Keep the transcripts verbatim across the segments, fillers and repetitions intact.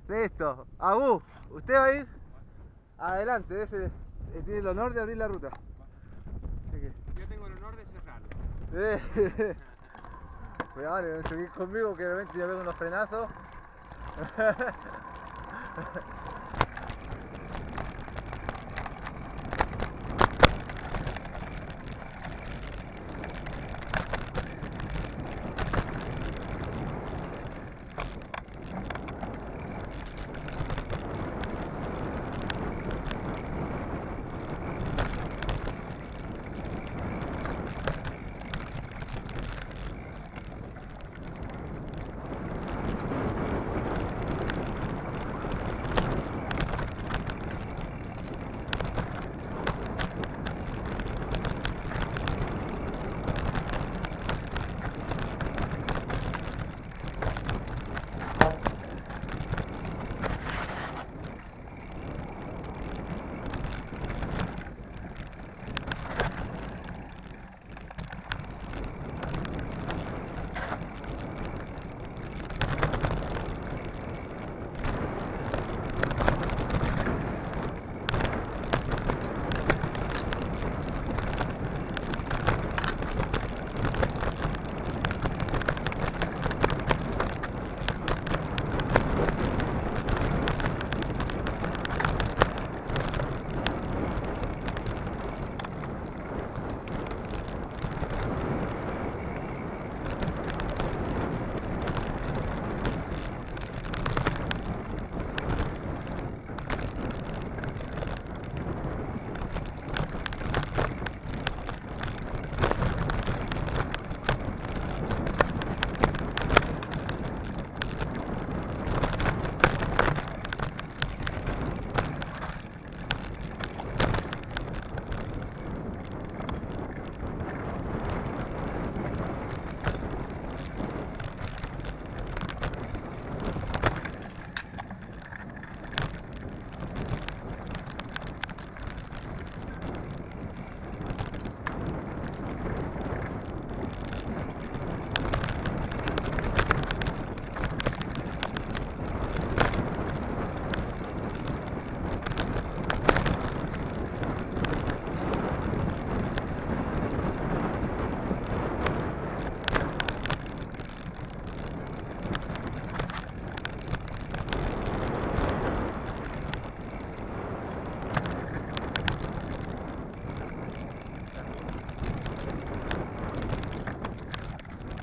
Listo. Abu, ¿usted va a ir? Adelante, ese tiene el honor de abrir la ruta. Yo tengo el honor de cerrarlo. Eh. Cuidado, no seguir conmigo que de repente yo veo unos frenazos.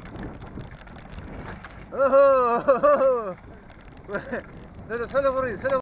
¡Oh! Se lo suele ocurrir, se lo